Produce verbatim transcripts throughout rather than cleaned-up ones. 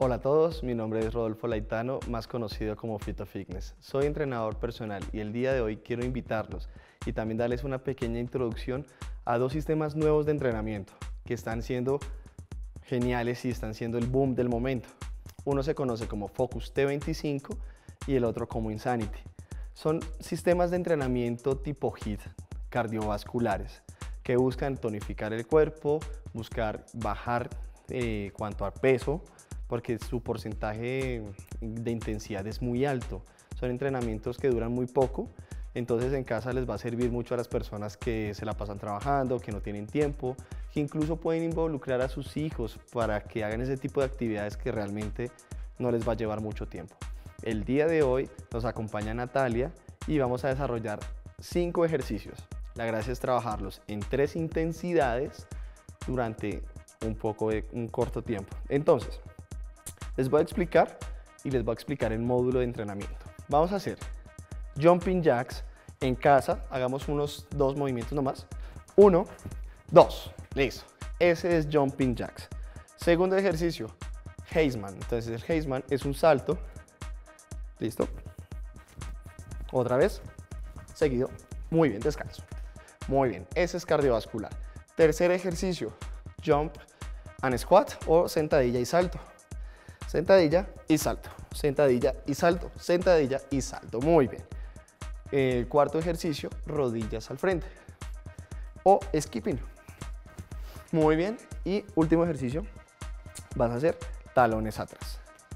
Hola a todos, mi nombre es Rodolfo Laitano, más conocido como Fito Fitness. Soy entrenador personal y el día de hoy quiero invitarlos y también darles una pequeña introducción a dos sistemas nuevos de entrenamiento que están siendo geniales y están siendo el boom del momento. Uno se conoce como Focus T veinticinco y el otro como Insanity. Son sistemas de entrenamiento tipo HIIT, cardiovasculares, que buscan tonificar el cuerpo, buscar bajar eh, cuanto a peso, porque su porcentaje de intensidad es muy alto. Son entrenamientos que duran muy poco, entonces en casa les va a servir mucho a las personas que se la pasan trabajando, que no tienen tiempo, que incluso pueden involucrar a sus hijos para que hagan ese tipo de actividades que realmente no les va a llevar mucho tiempo. El día de hoy nos acompaña Natalia y vamos a desarrollar cinco ejercicios. La gracia es trabajarlos en tres intensidades durante un poco de un corto tiempo. Entonces, les voy a explicar y les voy a explicar el módulo de entrenamiento. Vamos a hacer jumping jacks en casa. Hagamos unos dos movimientos nomás. Uno, dos, listo. Ese es jumping jacks. Segundo ejercicio, Heisman. Entonces el Heisman es un salto. Listo. Otra vez. Seguido. Muy bien, descanso. Muy bien, ese es cardiovascular. Tercer ejercicio, jump and squat o sentadilla y salto. Sentadilla y salto, sentadilla y salto, sentadilla y salto. Muy bien. El cuarto ejercicio, rodillas al frente o skipping. Muy bien. Y último ejercicio, vas a hacer talones atrás.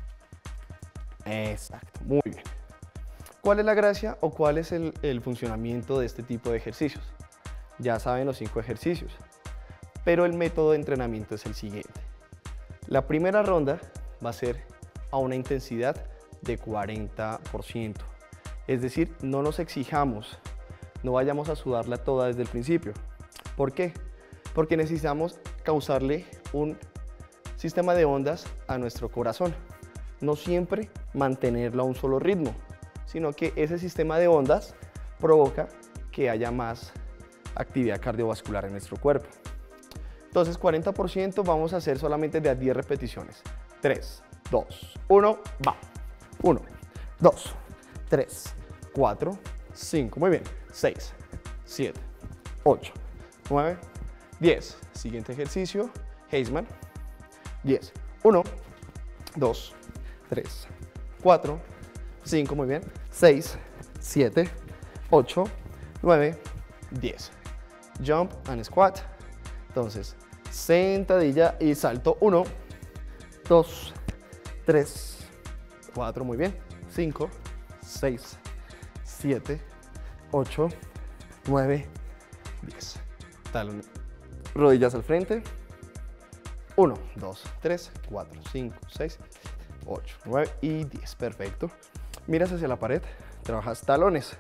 Exacto, muy bien. ¿Cuál es la gracia o cuál es el, el funcionamiento de este tipo de ejercicios? Ya saben los cinco ejercicios, pero el método de entrenamiento es el siguiente. La primera ronda va a ser a una intensidad de cuarenta por ciento. Es decir, no nos exijamos, no vayamos a sudarla toda desde el principio. ¿Por qué? Porque necesitamos causarle un sistema de ondas a nuestro corazón. No siempre mantenerlo a un solo ritmo, sino que ese sistema de ondas provoca que haya más actividad cardiovascular en nuestro cuerpo. Entonces, cuarenta por ciento vamos a hacer solamente de a diez repeticiones. tres, dos, uno, va. uno, dos, tres, cuatro, cinco, muy bien. seis, siete, ocho, nueve, diez. Siguiente ejercicio, Heisman. diez. uno, dos, tres, cuatro, cinco, muy bien. seis, siete, ocho, nueve, diez. Jump and squat. Entonces, sentadilla y salto. uno, dos, tres, cuatro, muy bien. cinco, seis, siete, ocho, nueve, diez. Talón, rodillas al frente. uno, dos, tres, cuatro, cinco, seis, ocho, nueve y diez. Perfecto. Miras hacia la pared, trabajas talones.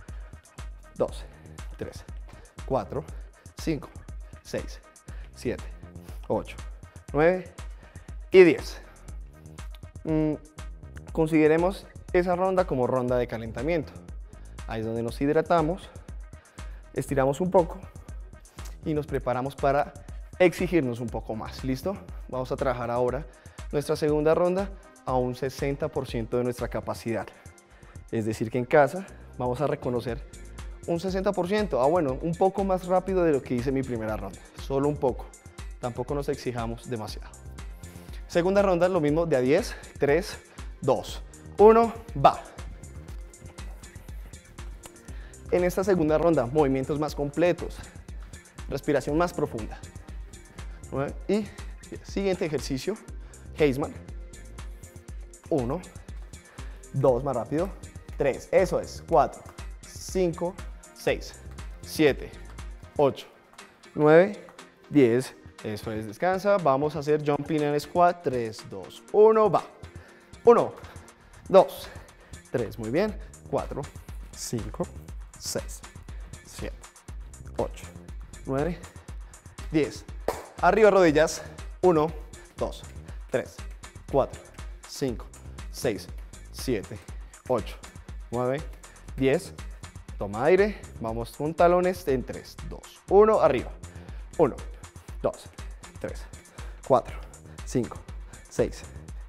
dos, tres, cuatro, cinco, seis, siete, ocho, nueve y diez. Mm, consideremos esa ronda como ronda de calentamiento. Ahí es donde nos hidratamos, estiramos un poco y nos preparamos para exigirnos un poco más. ¿Listo? Vamos a trabajar ahora nuestra segunda ronda a un sesenta por ciento de nuestra capacidad. Es decir, que en casa vamos a reconocer un sesenta por ciento. Ah, bueno, un poco más rápido de lo que hice en mi primera ronda. Solo un poco. Tampoco nos exijamos demasiado. Segunda ronda, lo mismo de a diez. tres, dos, uno, va. En esta segunda ronda, movimientos más completos. Respiración más profunda. Y siguiente ejercicio, Heisman. uno, dos, más rápido. tres, eso es. cuatro, cinco, seis, siete, ocho, nueve, diez. Eso es, descansa. Vamos a hacer jumping and squat. tres, dos, uno, va. uno, dos, tres, muy bien. cuatro, cinco, seis, siete, ocho, nueve, diez. Arriba rodillas. uno, dos, tres, cuatro, cinco, seis, siete, ocho, nueve, diez. Toma aire. Vamos con talones en tres, dos, uno. Arriba. uno, dos, tres, cuatro, cinco, seis,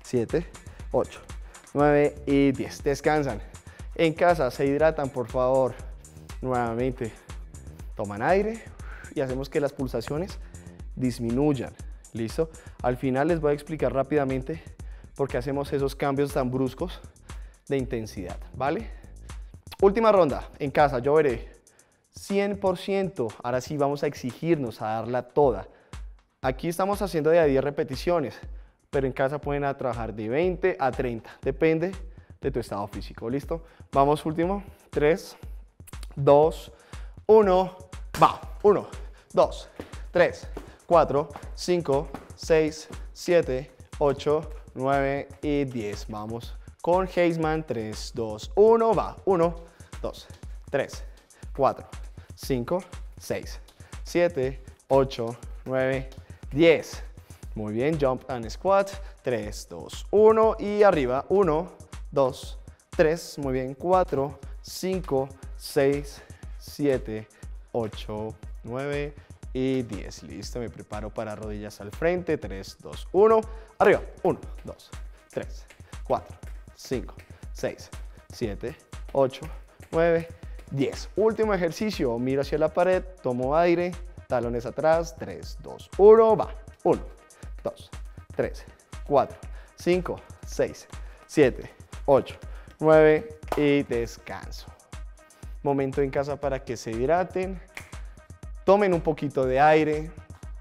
siete, ocho, nueve y diez. Descansan. En casa se hidratan, por favor. Nuevamente toman aire y hacemos que las pulsaciones disminuyan. ¿Listo? Al final les voy a explicar rápidamente por qué hacemos esos cambios tan bruscos de intensidad, ¿vale? Última ronda, en casa, yo veré cien por ciento, ahora sí vamos a exigirnos a darla toda. Aquí estamos haciendo de a diez repeticiones, pero en casa pueden a trabajar de veinte a treinta, depende de tu estado físico, ¿listo? Vamos, último, tres, dos, uno, va, uno, dos, tres, cuatro, cinco, seis, siete, ocho, nueve y diez. Vamos con Heisman, tres, dos, uno, va, uno, dos, tres, cuatro, cinco, seis, siete, ocho, nueve, diez. Muy bien, jump and squat, tres, dos, uno y arriba, uno, dos, tres, muy bien, cuatro, cinco, seis, siete, ocho, nueve y diez. Listo, me preparo para rodillas al frente, tres, dos, uno, arriba, uno, dos, tres, cuatro, cinco, seis, siete, ocho, nueve, diez. Último ejercicio, miro hacia la pared, tomo aire, talones atrás, tres, dos, uno, va, uno, dos, tres, cuatro, cinco, seis, siete, ocho, nueve y descanso. Momento en casa para que se hidraten, tomen un poquito de aire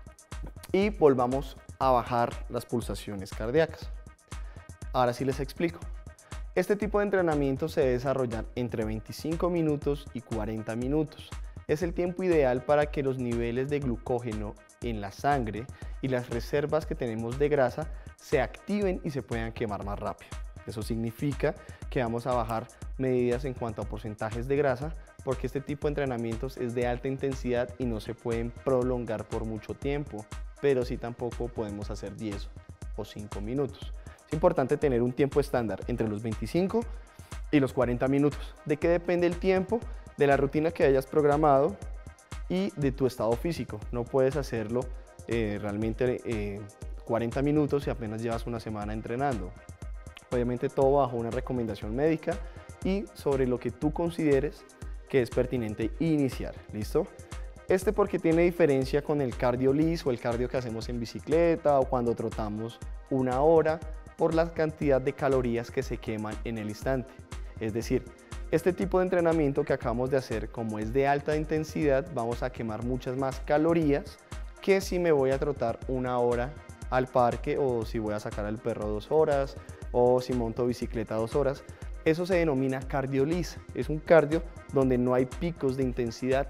y volvamos a bajar las pulsaciones cardíacas. Ahora sí les explico. Este tipo de entrenamiento se debe desarrollar entre veinticinco minutos y cuarenta minutos. Es el tiempo ideal para que los niveles de glucógeno en la sangre y las reservas que tenemos de grasa se activen y se puedan quemar más rápido. Eso significa que vamos a bajar medidas en cuanto a porcentajes de grasa, porque este tipo de entrenamientos es de alta intensidad y no se pueden prolongar por mucho tiempo, pero sí tampoco podemos hacer diez o cinco minutos. Es importante tener un tiempo estándar entre los veinticinco y los cuarenta minutos. ¿De qué depende el tiempo? De la rutina que hayas programado y de tu estado físico. No puedes hacerlo eh, realmente eh, cuarenta minutos si apenas llevas una semana entrenando. Obviamente todo bajo una recomendación médica y sobre lo que tú consideres que es pertinente iniciar, ¿listo? Este porque tiene diferencia con el cardio liso o el cardio que hacemos en bicicleta o cuando trotamos una hora por la cantidad de calorías que se queman en el instante. Es decir, este tipo de entrenamiento que acabamos de hacer, como es de alta intensidad, vamos a quemar muchas más calorías que si me voy a trotar una hora al parque o si voy a sacar al perro dos horas o si monto bicicleta dos horas. Eso se denomina cardio liso. Es un cardio donde no hay picos de intensidad.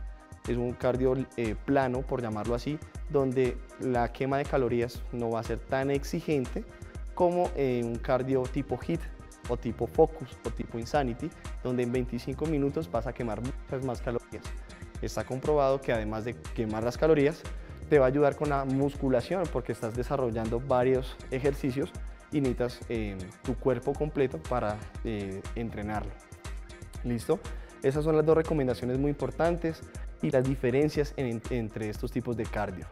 Es un cardio eh, plano, por llamarlo así, donde la quema de calorías no va a ser tan exigente como eh, un cardio tipo HIIT o tipo Focus o tipo Insanity, donde en veinticinco minutos vas a quemar muchas más calorías. Está comprobado que además de quemar las calorías, te va a ayudar con la musculación porque estás desarrollando varios ejercicios y necesitas eh, tu cuerpo completo para eh, entrenarlo. ¿Listo? Esas son las dos recomendaciones muy importantes y las diferencias en, entre estos tipos de cardio.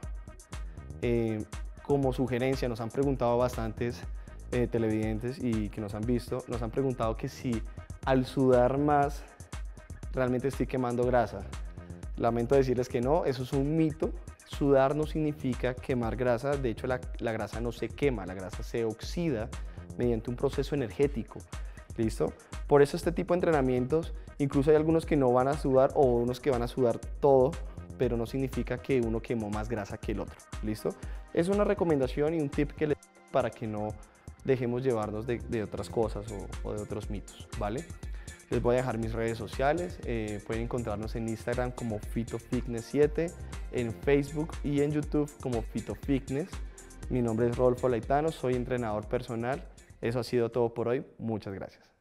Eh, como sugerencia, nos han preguntado bastantes eh, televidentes y que nos han visto, nos han preguntado que si al sudar más realmente estoy quemando grasa. Lamento decirles que no, eso es un mito. Sudar no significa quemar grasa, de hecho la, la grasa no se quema, la grasa se oxida mediante un proceso energético, ¿listo? Por eso este tipo de entrenamientos, incluso hay algunos que no van a sudar o unos que van a sudar todo, pero no significa que uno quemó más grasa que el otro, ¿listo? Es una recomendación y un tip que les doy para que no dejemos llevarnos de, de otras cosas o, o de otros mitos, ¿vale? Les voy a dejar mis redes sociales, eh, pueden encontrarnos en Instagram como FitoFitness siete, en Facebook y en YouTube como FitoFitness. Mi nombre es Rodolfo Laitano, soy entrenador personal. Eso ha sido todo por hoy, muchas gracias.